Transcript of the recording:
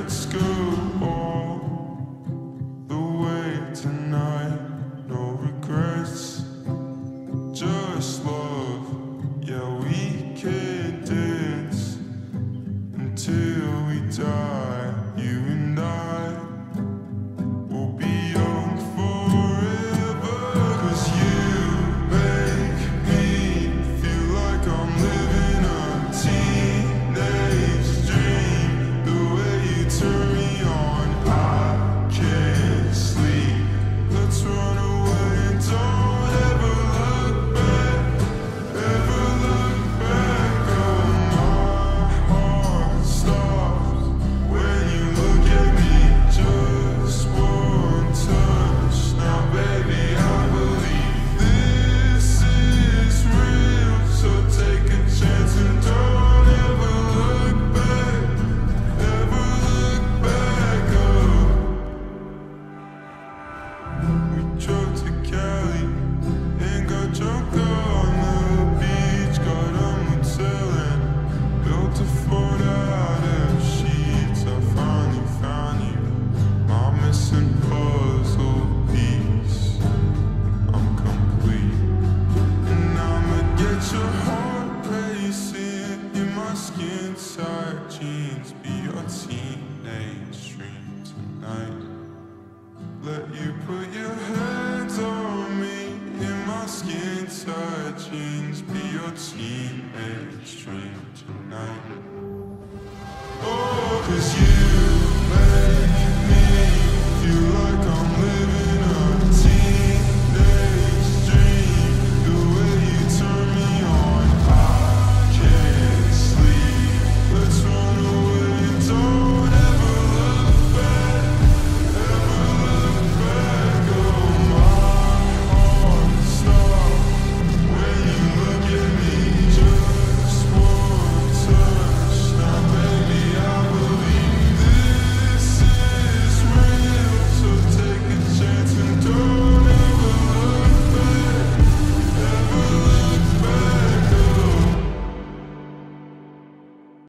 let's go all the way tonight. No regrets, just love. Yeah, we can dance until we die. You and I will be young forever. 'Cause you make me feel like I'm living a teenage dream. The way you turn me on, I can't sleep. Let's run away and don't ever look back, ever look back. Oh, my heart stops when you look at me. Just one touch, now baby I believe this is real. So take a chance and don't ever look back, ever look back. Oh, we drove to Cali and got drunk on the beach. Got a motel and built a fort out of sheets. I finally found you, my missing puzzle piece. I'm complete, and I'ma get your heart racing in my skin tight jeans. Be your teenage dream tonight. Let you put your hands on me in my skin tight jeans. Be your teenage dream tonight.